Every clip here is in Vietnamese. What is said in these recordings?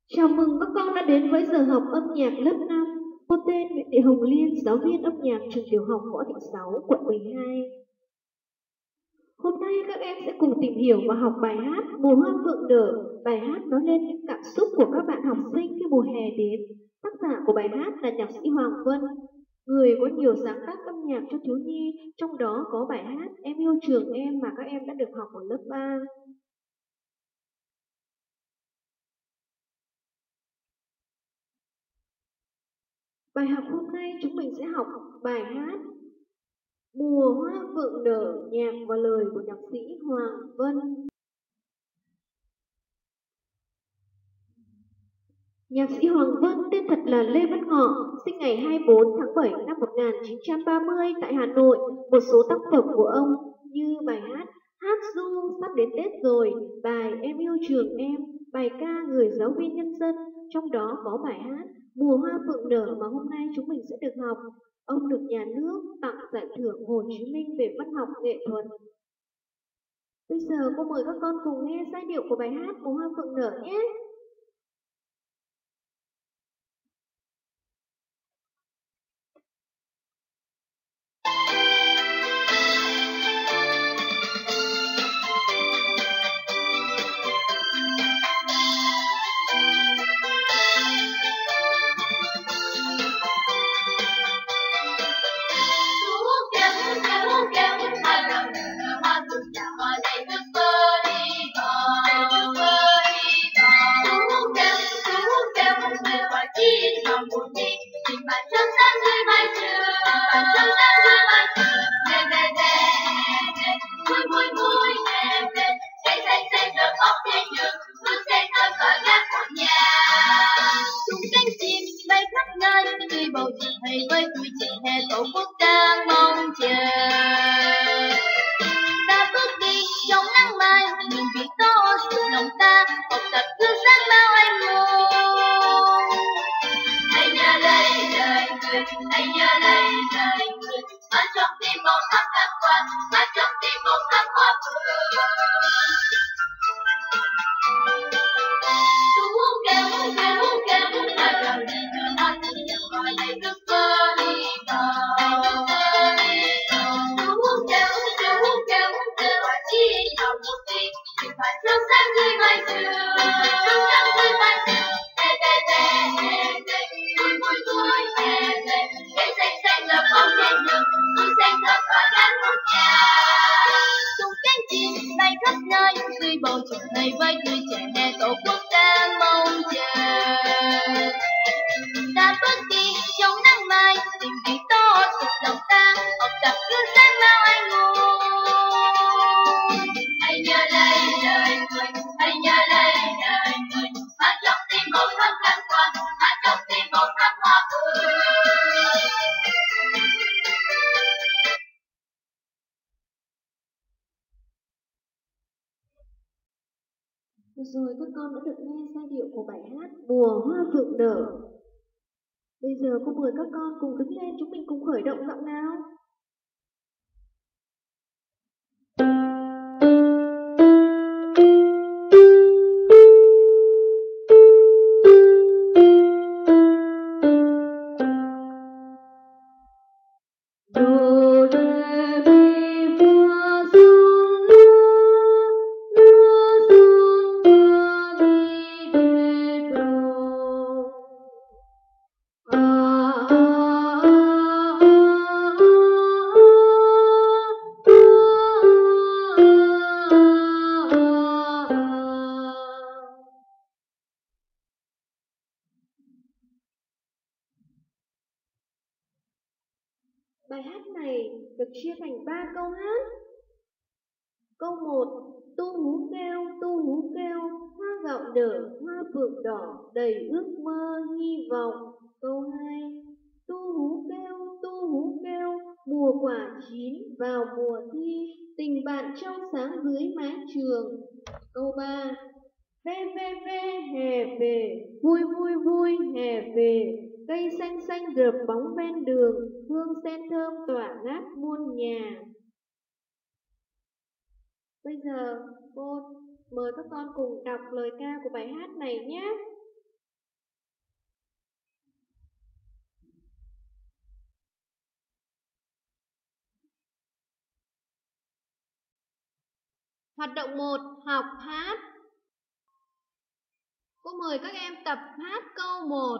Chào mừng các con đã đến với giờ học âm nhạc lớp 5. Cô tên Nguyễn Thị Hồng Liên, giáo viên âm nhạc trường tiểu học Võ Thị Sáu, quận 12. Hôm nay các em sẽ cùng tìm hiểu và học bài hát Mùa Hoa Phượng Nở. Bài hát nói lên những cảm xúc của các bạn học sinh khi mùa hè đến. Tác giả của bài hát là nhạc sĩ Hoàng Vân, người có nhiều sáng tác âm nhạc cho thiếu nhi, trong đó có bài hát Em Yêu Trường Em mà các em đã được học ở lớp 3. Bài học hôm nay chúng mình sẽ học bài hát Mùa Hoa Phượng Nở, nhạc và lời của nhạc sĩ Hoàng Vân. Nhạc sĩ Hoàng Vân tên thật là Lê Văn Ngọ, sinh ngày 24 tháng 7 năm 1930 tại Hà Nội. Một số tác phẩm của ông như bài hát Hát Du sắp đến Tết rồi, bài Em Yêu Trường Em, bài ca Người Giáo viên Nhân dân, trong đó có bài hát Mùa Hoa Phượng Nở mà hôm nay chúng mình sẽ được học. Ông được nhà nước tặng giải thưởng Hồ Chí Minh về văn học nghệ thuật. Bây giờ cô mời các con cùng nghe giai điệu của bài hát Mùa Hoa Phượng Nở nhé. Bầu trời hay với tuổi trẻ hè tổ quốc đang mong chờ. Ta bước đi trong nắng mai, nhưng vì có sự lòng ta, học tập cứ sáng bao anh hùng. Hãy nhớ lấy lời người, hãy nhớ lấy lời người, mà trong tim màu sắc đàng hoàng, mà trong tim màu sắc hoa phượng. Bầu trời này với tuổi trẻ hè tổ quốc đang mong chờ. Ta bước đi trong nắng mai, tìm vì to thực lòng ta, học tập cứ sáng bao anh hùng. Hãy nhớ lấy lời người, hãy nhớ lấy lời người, mà trong tim màu sắc đàng hoàng, mà trong tim màu sắc hoa phượng. Vừa rồi các con đã được nghe giai điệu của bài hát Mùa Hoa Phượng Nở. Bây giờ cô mời các con cùng đứng lên, chúng mình cùng khởi động giọng nào. Bài hát này được chia thành 3 câu hát. Câu 1: tu hú kêu, hoa gạo nở, hoa phượng đỏ, đầy ước mơ hy vọng. Câu 2: tu hú kêu, mùa quả chín vào mùa thi, tình bạn trong sáng dưới mái trường. Câu 3: ve hè về, vui hè về, cây xanh xanh rợp bóng ven đường, hương sen thơm tỏa ngát muôn nhà. Bây giờ cô mời các con cùng đọc lời ca của bài hát này nhé. Hoạt động 1. Học hát. Cô mời các em tập hát câu 1.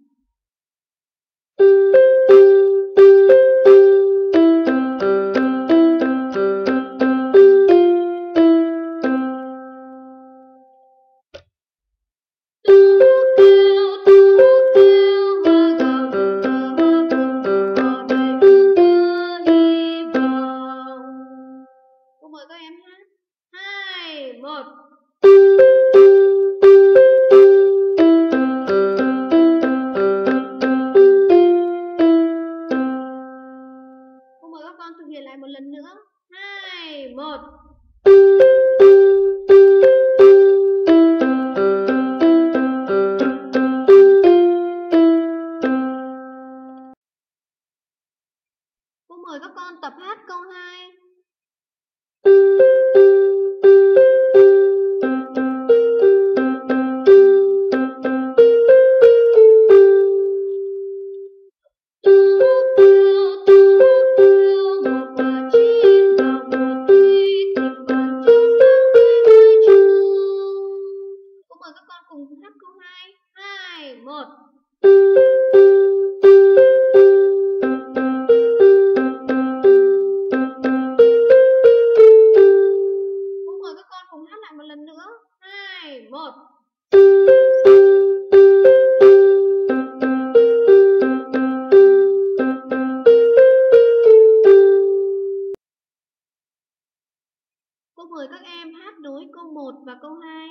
Cô mời các em hát. 2, 1. Cô mời các con thực hiện lại một lần nữa. 2, 1. Cô mời các con tập hát câu 2. Cùng hát câu 2. 2, 1. Cô mời các con cùng hát lại một lần nữa. 2, 1. Cô mời các em hát đối câu 1 và câu 2.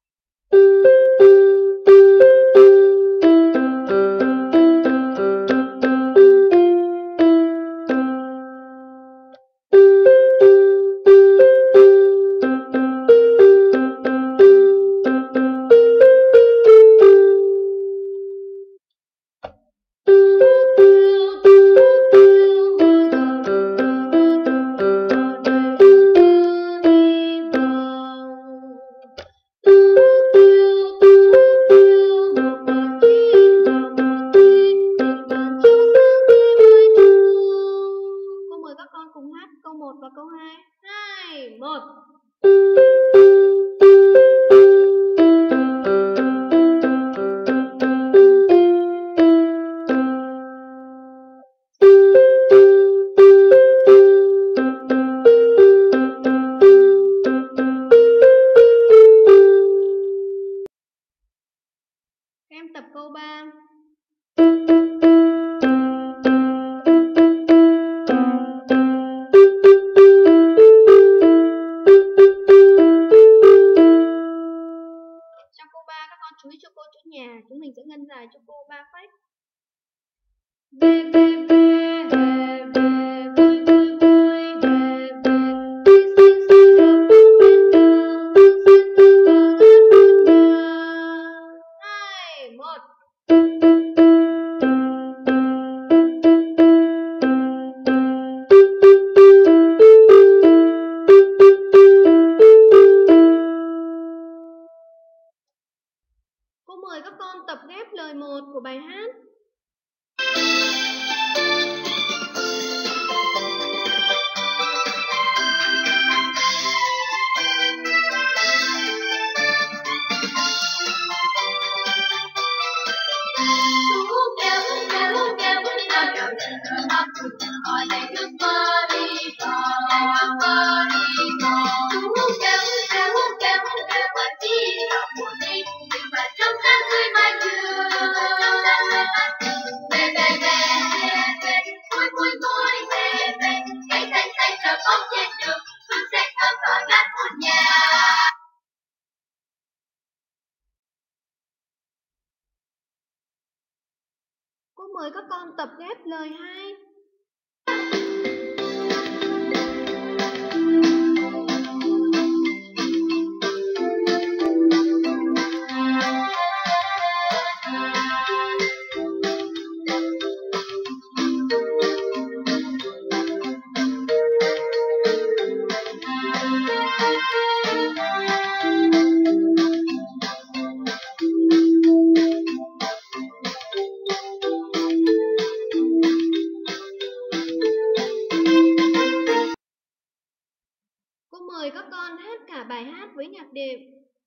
Cùng hát câu 1 và câu 2. 2, 1. Em tập câu 3. Chú ý cho cô chút nhà, chúng mình sẽ ngân dài cho cô 3 phách. Về về về, hè về, vui vui vui, hè về, đi xinh xinh được bước bên đường, xinh xinh vừa hát bên nhà. 2, 1. Cô mời các con tập ghép lời 1 của bài hát. Cô mời các con tập ghép lời 2. nhạc đệm.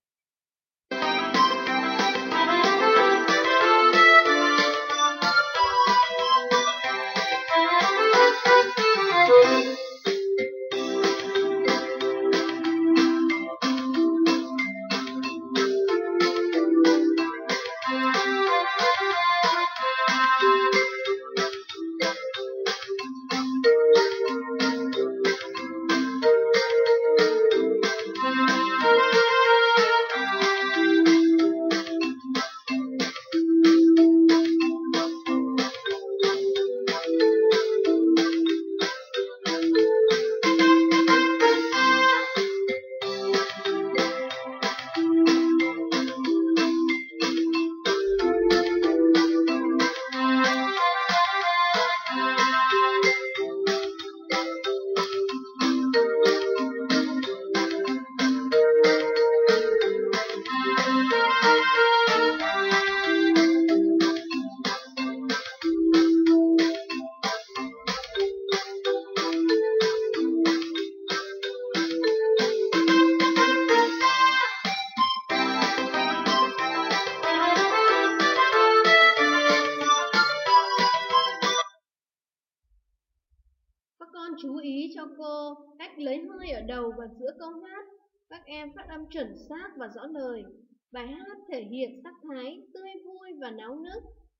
Các con chú ý cho cô cách lấy hơi ở đầu và giữa câu hát. Các em phát âm chuẩn xác và rõ lời. Bài hát thể hiện sắc thái tươi vui và náo nức.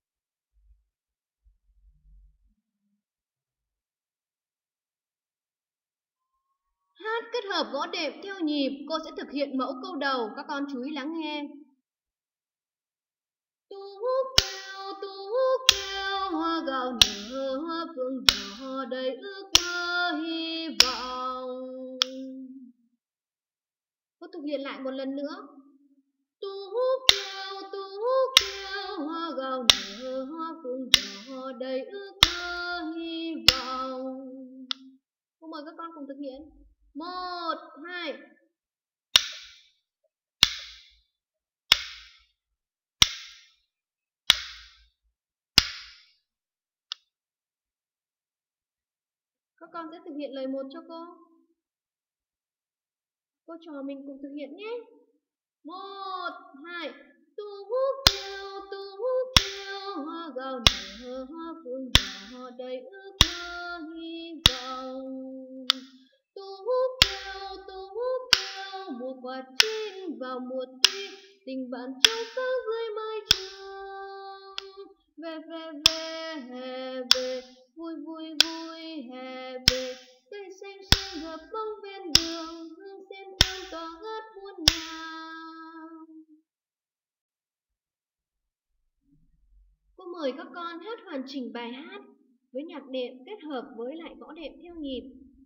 Hát kết hợp gõ đệm theo nhịp, cô sẽ thực hiện mẫu câu đầu. Các con chú ý lắng nghe. Tú kêu hoa gạo nở, hoa phượng đỏ đầy ước mơ hy vọng. Cô thực hiện lại một lần nữa. Tú kêu hoa gạo nở, hoa phượng đỏ đầy ước mơ hy vọng. Cô mời các con cùng thực hiện. 1, 2. Các con sẽ thực hiện lời một cho cô. Cô trò mình cùng thực hiện nhé. 1, 2. Tú kêu hoa gạo nở, hoa phượng đỏ đầy ước mơ hy vọng. Tú kêu mùa quà chín vào mùa thi, tình bạn trong sáng dưới mái trường. Về vui hè về, cây xanh xanh gập bóng ven đường, hương sen thơm tỏa ngát muôn nhà. Cô mời các con hát hoàn chỉnh bài hát với nhạc đệm kết hợp với lại gõ đệm theo nhịp.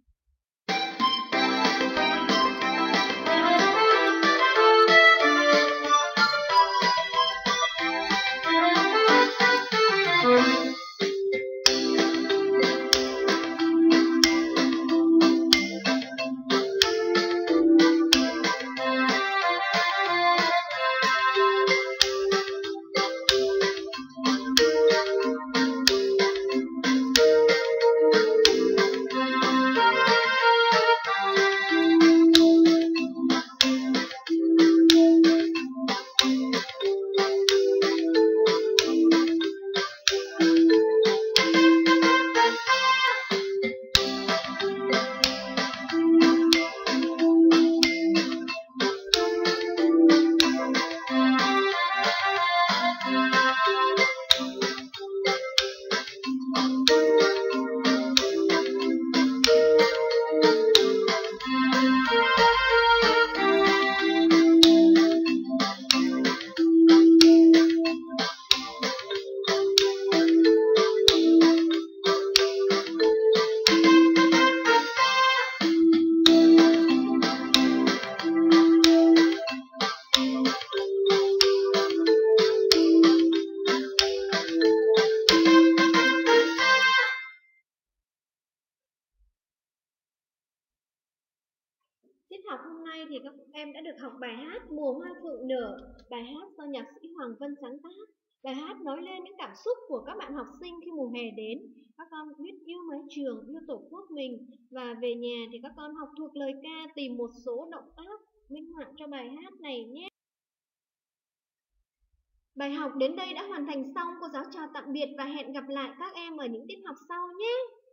Tiết học hôm nay thì các em đã được học bài hát Mùa Hoa Phượng Nở, bài hát do nhạc sĩ Hoàng Vân sáng tác. Bài hát nói lên những cảm xúc của các bạn học sinh khi mùa hè đến. Các con biết yêu mái trường, yêu tổ quốc mình, và về nhà thì các con học thuộc lời ca, tìm một số động tác minh họa cho bài hát này nhé. Bài học đến đây đã hoàn thành xong. Cô giáo chào tạm biệt và hẹn gặp lại các em ở những tiết học sau nhé.